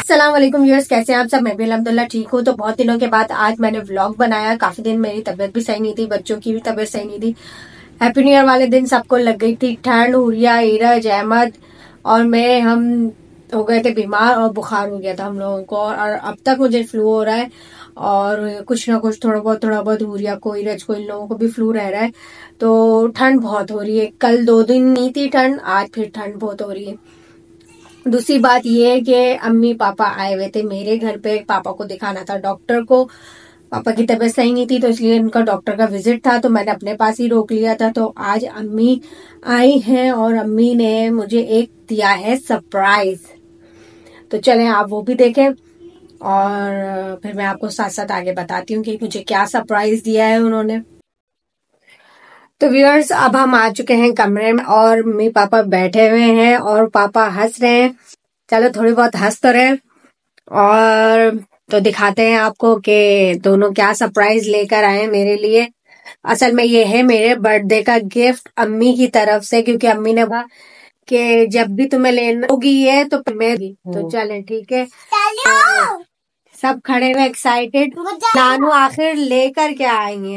अस्सलाम वालेकुम व्यूअर्स, कैसे हैं आप सब। मैं भी अल्हम्दुलिल्लाह ठीक हूँ। तो बहुत दिनों के बाद आज मैंने व्लॉग बनाया। काफी दिन मेरी तबीयत भी सही नहीं थी, बच्चों की भी तबीयत सही नहीं थी। हैप्पी न्यू ईयर वाले दिन सबको लग गई थी ठंड। हुरिया, इरज, अहमद और मैं, हम हो गए थे बीमार और बुखार हो गया था हम लोगों को। और अब तक मुझे फ्लू हो रहा है और कुछ ना कुछ थोड़ा बहुत हुरिया को, इरज को, इन लोगों को भी फ्लू रह रहा है। तो ठंड बहुत हो रही है। कल 2 दिन नहीं थी ठंड, आज फिर ठंड बहुत हो रही है। दूसरी बात ये है कि अम्मी पापा आए हुए थे मेरे घर पे। पापा को दिखाना था डॉक्टर को। पापा की तबीयत सही नहीं थी तो इसलिए उनका डॉक्टर का विजिट था, तो मैंने अपने पास ही रोक लिया था। तो आज अम्मी आई हैं और अम्मी ने मुझे एक दिया है सरप्राइज। तो चलें आप वो भी देखें और फिर मैं आपको साथ साथ आगे बताती हूँ कि मुझे क्या सरप्राइज दिया है उन्होंने। तो व्यूअर्स, अब हम आ चुके हैं कमरे में और मम्मी पापा बैठे हुए हैं और पापा हंस रहे हैं। चलो थोड़ी बहुत हंस तो रहे। और तो दिखाते हैं आपको कि दोनों क्या सरप्राइज लेकर आए हैं मेरे लिए। असल में ये है मेरे बर्थडे का गिफ्ट अम्मी की तरफ से, क्योंकि अम्मी ने कहा कि जब भी तुम्हें लेना होगी ये तो मैं तो चलें ठीक है। सब खड़े हुए एक्साइटेड। नानू आखिर लेकर क्या आएंगे।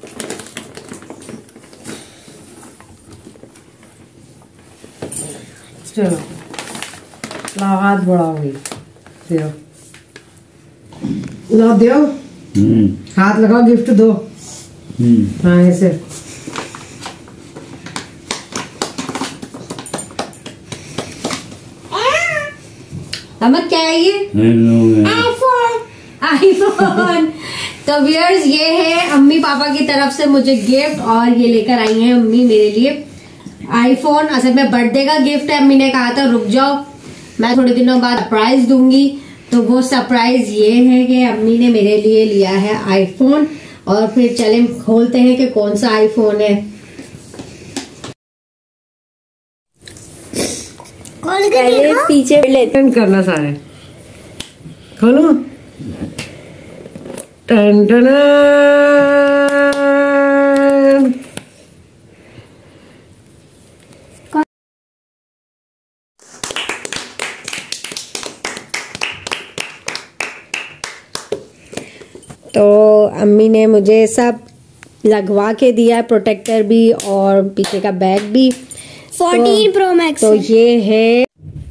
चलो हाथ बड़ा हुई दो, लो दो, हाथ लगाओ, गिफ्ट दो। हाँ ऐसे। अहमद क्या है ये? आईफोन। तो व्यूअर्स, ये है अम्मी पापा की तरफ से मुझे गिफ्ट और ये लेकर आई हैं अम्मी मेरे लिए आईफोन। असल में बर्थडे का गिफ्ट है। अम्मी ने कहा था रुक जाओ, मैं थोड़े दिनों बाद सरप्राइज दूंगी। तो वो सरप्राइज ये है कि अम्मी ने मेरे लिए लिया है आईफोन। और फिर चलें खोलते हैं कि कौन सा आईफोन है। पहले पीछे लेते करना सारे, खोलो। टन टन। तो अम्मी ने मुझे सब लगवा के दिया है, प्रोटेक्टर भी और पीछे का बैग भी। 14 प्रो मैक्स। तो ये है।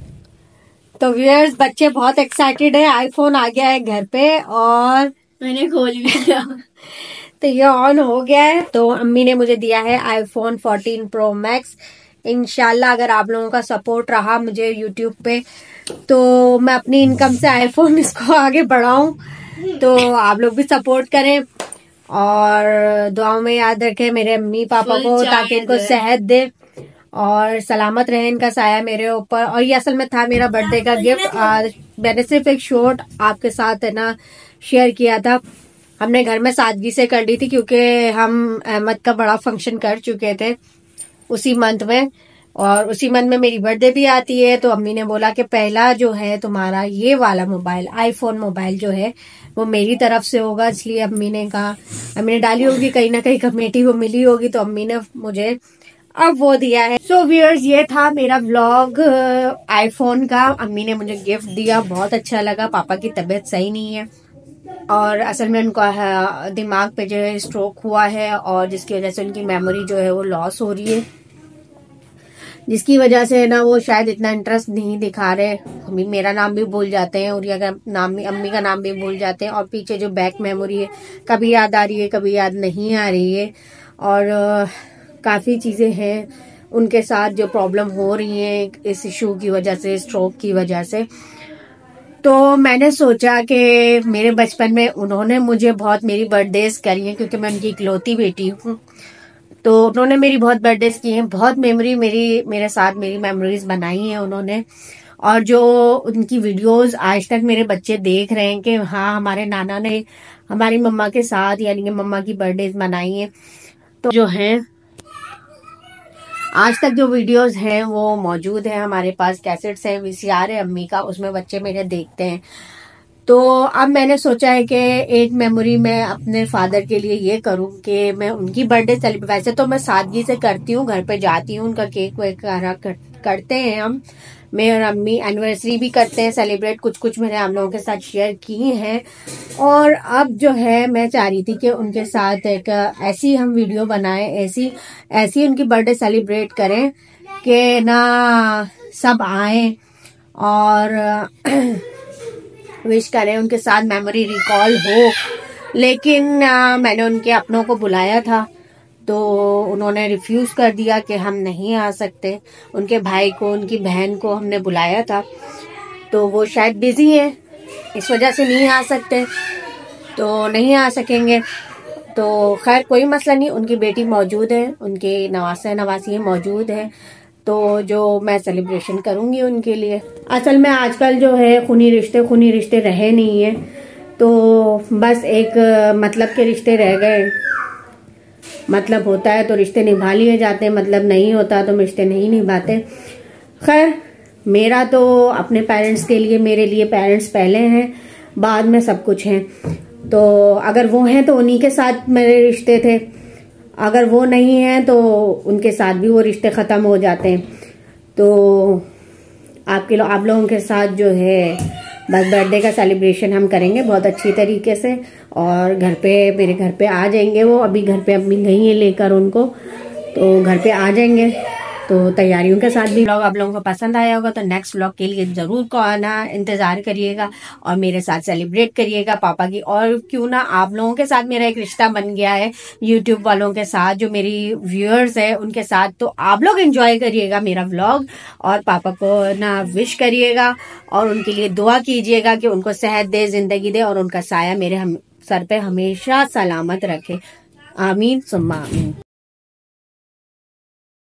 तो व्यूअर्स, बच्चे बहुत एक्साइटेड है। आईफोन आ गया है घर पे और मैंने खोल भी लिया। तो ये ऑन हो गया है। तो अम्मी ने मुझे दिया है आईफोन 14 प्रो मैक्स। इंशाल्लाह अगर आप लोगों का सपोर्ट रहा मुझे यूट्यूब पे तो मैं अपनी इनकम से आईफोन इसको आगे बढ़ाऊं। तो आप लोग भी सपोर्ट करें और दुआओं में याद रखें मेरे अम्मी पापा को, ताकि इनको सेहत दे और सलामत रहे, इनका साया मेरे ऊपर। और ये असल में था मेरा बर्थडे का गिफ्ट। मैंने सिर्फ एक शॉर्ट आपके साथ है ना शेयर किया था। हमने घर में सादगी से कर ली थी क्योंकि हम अहमद का बड़ा फंक्शन कर चुके थे उसी मंथ में, और उसी मंथ में मेरी बर्थडे भी आती है। तो अम्मी ने बोला कि पहला जो है तुम्हारा ये वाला मोबाइल, आईफोन मोबाइल जो है वो मेरी तरफ से होगा। इसलिए अम्मी ने कहा, अम्मी ने डाली होगी कहीं ना कहीं कमेटी वो मिली होगी, तो अम्मी ने मुझे अब वो दिया है। सो व्यूअर्स, ये था मेरा व्लॉग आईफोन का। अम्मी ने मुझे गिफ्ट दिया, बहुत अच्छा लगा। पापा की तबीयत सही नहीं है और असल में उनका दिमाग पे जो है स्ट्रोक हुआ है और जिसकी वजह से उनकी मेमोरी जो है वो लॉस हो रही है, जिसकी वजह से ना वो शायद इतना इंटरेस्ट नहीं दिखा रहे। अभी मेरा नाम भी भूल जाते हैं, उरिया का नाम भी, अम्मी का नाम भी भूल जाते हैं। और पीछे जो बैक मेमोरी है कभी याद आ रही है कभी याद नहीं आ रही है। और काफ़ी चीज़ें हैं उनके साथ जो प्रॉब्लम हो रही हैं इस इशू की वजह से, स्ट्रोक की वजह से। तो मैंने सोचा कि मेरे बचपन में उन्होंने मुझे बहुत मेरी बर्थडेज करी हैं क्योंकि मैं उनकी इकलौती बेटी हूँ। तो उन्होंने मेरी बहुत बर्थडेज की हैं, बहुत मेमोरी मेरे साथ मेरी मेमोरीज बनाई हैं उन्होंने। और जो उनकी वीडियोस आज तक मेरे बच्चे देख रहे हैं कि हाँ हमारे नाना ने हमारी मम्मा के साथ यानी कि मम्मा की बर्थडेज मनाई हैं। तो जो है आज तक जो वीडियोस हैं वो मौजूद है हमारे पास, कैसेट्स हैं, वीसीआर है अम्मी का, उसमें बच्चे मेरे देखते हैं। तो अब मैंने सोचा है कि एक मेमोरी मैं अपने फादर के लिए ये करूं कि मैं उनकी बर्थडे सेलिब्रेट, वैसे तो मैं सादगी से करती हूँ, घर पे जाती हूँ, उनका केक वेक करते हैं हम, मैं और अम्मी एनिवर्सरी भी करते हैं सेलिब्रेट, कुछ कुछ मैंने आप लोगों के साथ शेयर की हैं। और अब जो है मैं चाह रही थी कि उनके साथ एक ऐसी हम वीडियो बनाएं, ऐसी उनकी बर्थडे सेलिब्रेट करें कि ना सब आए और विश करें, उनके साथ मेमोरी रिकॉल हो। लेकिन मैंने उनके अपनों को बुलाया था तो उन्होंने रिफ्यूज़ कर दिया कि हम नहीं आ सकते। उनके भाई को, उनकी बहन को हमने बुलाया था तो वो शायद बिज़ी हैं, इस वजह से नहीं आ सकते, तो नहीं आ सकेंगे। तो खैर कोई मसला नहीं, उनकी बेटी मौजूद है, उनके नवासे नवासी मौजूद हैं, तो जो मैं सेलिब्रेशन करूँगी उनके लिए। असल में आजकल जो है खूनी रिश्ते रहे नहीं हैं, तो बस एक मतलब के रिश्ते रह गए। मतलब होता है तो रिश्ते निभा लिए जाते हैं, मतलब नहीं होता तो रिश्ते नहीं निभाते। खैर मेरा तो अपने पेरेंट्स के लिए, मेरे लिए पेरेंट्स पहले हैं, बाद में सब कुछ हैं। तो अगर वो हैं तो उन्हीं के साथ मेरे रिश्ते थे, अगर वो नहीं हैं तो उनके साथ भी वो रिश्ते ख़त्म हो जाते हैं। तो आप लोगों के साथ जो है बस बर्थडे का सेलिब्रेशन हम करेंगे बहुत अच्छी तरीके से, और मेरे घर पे आ जाएंगे वो। अभी घर पे अम्मी गई हैं लेकर उनको, तो घर पे आ जाएंगे। तो तैयारियों के साथ भी व्लॉग आप लोगों को पसंद आया होगा, तो नेक्स्ट व्लॉग के लिए ज़रूर इंतज़ार करिएगा और मेरे साथ सेलिब्रेट करिएगा पापा की। और क्यों ना आप लोगों के साथ मेरा एक रिश्ता बन गया है यूट्यूब वालों के साथ, जो मेरी व्यूअर्स है उनके साथ, तो आप लोग एंजॉय करिएगा मेरा व्लॉग और पापा को ना विश करिएगा और उनके लिए दुआ कीजिएगा कि उनको सेहत दे, ज़िंदगी दे और उनका साया मेरे सर पे हमेशा सलामत रखे। आमीन सुम्मा आमीन।